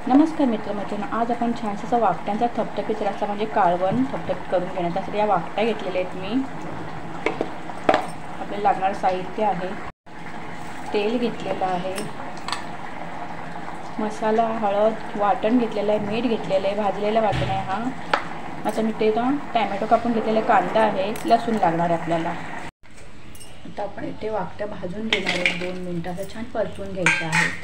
नमस्कार मित्रमैत्रिणी, आज आपण छानसा वाकट्यांचा थपथपीत रस्सा म्हणजे कालवण थपथपीत करून घेणार. त्यासाठी या वाकट्या घेतलेल्या आहेत मी. आपल्याला लागणारं साहित्य आहे, तेल घेतलेलं आहे, मसाला, हळद, वाटण घेतलेलं आहे, मीठ घेतलेलं आहे, भाजलेलं वाटण आहे हा. आता मी ते टॅमॅटो कापून घेतलेला, कांदा आहे, लसूण लागणार आहे आपल्याला. आता आपण इथे वाकट्या भाजून घेणार आहे. 2 मिनिटं असं छान परतून घ्यायच्या आहेत.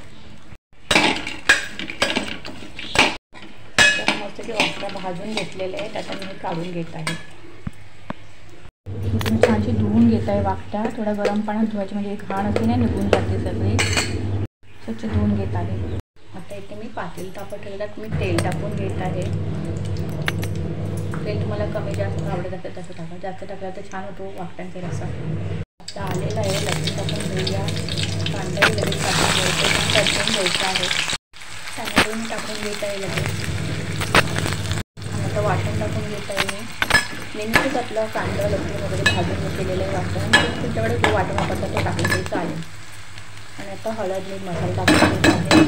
मस्त की वाकट्या भाजून घेतलेले आहेत. आता मी काढून घेत आहे. तुम्ही छानशी धुवून घेत आहे वाकट्या. थोडा गरम पाण्यात धुवायची म्हणजे घाण असे नाही निघून जाते सगळी. स्वच्छ धुवून घेत आहे. आता इथे मी पातेलं तापत ठेवल्यात मी तेल टाकून घेत आहे. तेल तुम्हाला कमी जास्त आवडत असेल तसं टाका. जास्त टाकलं तर छान होतो वाकट्यांचा रस्सा. आता आलेला आहे, लसूण टाकून घेऊया. कांदाही लगेच टाकून घ्यायचं, परतून घ्यायचं आहे. टॅमॅटो टाकून घेत आहे लगेच. आता वाटण टाकून घेत आहे मी. नेहमीच आपलं कांदा लसूण वगैरे भाजून केलेलं आहे वाटण. तुमच्याकडे जो वाटण वापरता तो टाकलं तरी चालेल. आणि आता हळद मीठ मसाला टाकून घेत आहे.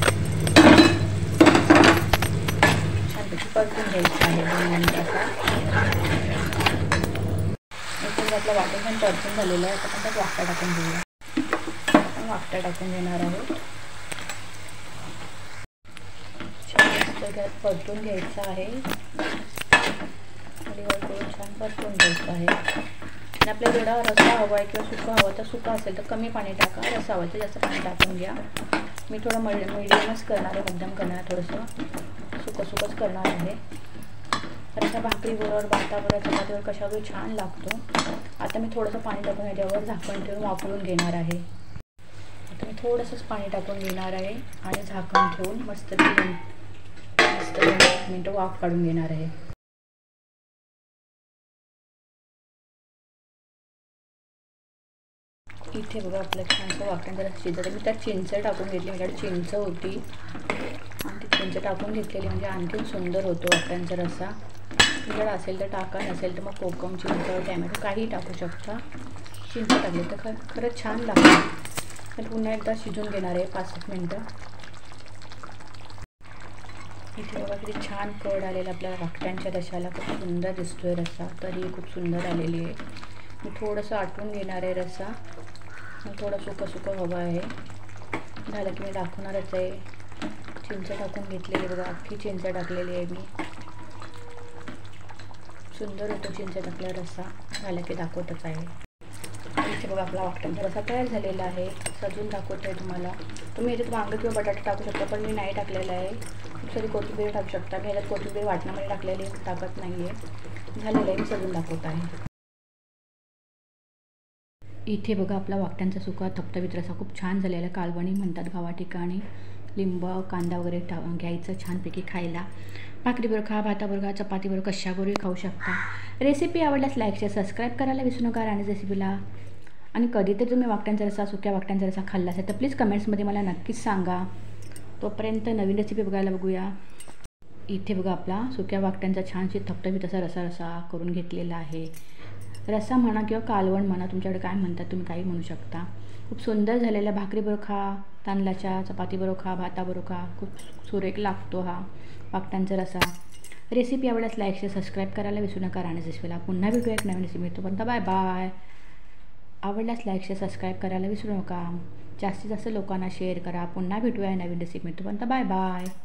छानपैकी परतून घ्यायचं आहे 2 मिनिटाचा. इथून आपलं वाटण पण परतून झालेलं आहे. आता आपण त्यात वाकट्या टाकून घेऊया. आपण वाकट्या टाकून घेणार आहोत. छान परतून घ्यायचं आहे. करून छान परतून घ्यायचं आहे. आणि आपल्याला जेवढा रस्सा हवा आहे किंवा सुका हवा तर सुका असेल तर कमी पाणी टाका, रस्सा हवा तर जास्त पाणी टाकून घ्या. मी थोडं मिडियमच करणार आहे, मध्यम करणार आहे, थोडंसं सुकंच करणार आहे. रस्सा भाकरीबरोबर, भाताबरोबर, चपातीवर कशावर छान लागतो. आता मी थोडंसं पाणी टाकून याच्यावर झाकण ठेवून वाफवून घेणार आहे. आता मी थोडंसंच पाणी टाकून घेणार आहे आणि झाकण ठेवून मस्त 2 मिनटं वाफ काढून घेणार आहे. इथे बघा आपलं छानसं वाकण जरा शिजत. मी त्यात चिंच टाकून घेतली. माझ्याकडे चिंच होती आणि ती चिंच टाकून घेतलेली म्हणजे आणखीन सुंदर होतो वाकट्यांचा रस्सा. तुमच्याकडे असेल तर टाका, नसेल तर मग कोकम, चिंच, टॅमॅटो काहीही टाकू शकता. चिंच टाकली तर खरंच छान लागतं. तर पुन्हा एकदा शिजून घेणार आहे 5-6 मिनटं. इथे बघा किती छान कड आलेला आपल्या वाकट्यांच्या रश्शाला. खूप सुंदर दिसतोय रस्सा. तरी खूप सुंदर आलेली आहे. मी थोडंसं आटवून घेणार आहे रस्सा. थोडं सुकं हवं आहे. झालं की मी दाखवणारच आहे. चिंच टाकून घेतलेली बघा, अख्खी चिंच टाकलेली आहे मी. सुंदर होतो चिंच टाकला रस्सा. झालं की दाखवतच आहे. इथे बघा आपला वाकट्यांचा रस्सा तयार झालेला आहे. सजून दाखवत आहे तुम्हाला. तुम्ही याच्यात वांगं किंवा बटाटा टाकू शकता, पण मी नाही टाकलेलं आहे. खूप सारी कोथिंबीर टाकू शकता. मी ह्याच्यात कोथिंबीर वाटणामध्ये टाकलेली टाकत नाही आहे. झालेलं आहे, मी सजून दाखवत आहे. इथे बघा आपला वाकट्यांचा सुका थपथपीत रस्सा खूप छान झालेला. कालवणी म्हणतात गावा ठिकाणी. लिंब, कांदा वगैरे घ्यायचं छानपैकी खायला. भाकरीबरोबर खा, भाताबरोबर खा, चपातीबरोबर कशाबरोबरही खाऊ शकता. रेसिपी आवडल्यास लाईक, शेअर, सबस्क्राईब करायला विसरू नका. आणि रेसिपीला आणि कधीतरी तुम्ही वाकट्यांचा रस्सा, सुक्या वाकट्यांचा रस्सा खाल्ला असेल तर प्लीज कमेंट्समध्ये मला नक्कीच सांगा. तोपर्यंत नवीन रेसिपी बघूया. इथे बघा आपला सुक्या वाकट्यांचा छानशी थपथपीत असा रस्सा करून घेतलेला आहे. रस्सा म्हणा किंवा कालवण म्हणा, तुमच्याकडे काय म्हणतात तुम्ही काही म्हणू शकता. खूप सुंदर झालेला. भाकरीबरोबर खा, तांदळाच्या, चपातीबरोबर खा, भाताबरोबर खा. खूप सुरेख लागतो हा वाकट्यांचा रस्सा. रेसिपी आवडल्यास लाईक, शेअर, सबस्क्राईब करायला विसरू नका. राणी रेसिपीला पुन्हा भेटूया एक नवीन रेसिपी. तोपर्यंत बाय बाय. आवडल्यास लाईक, शेअर, सबस्क्राईब करायला विसरू नका. जास्तीत जास्त लोकांना शेअर करा. पुन्हा भेटूया नवीन रेसिपी. तोपर्यंत बाय बाय.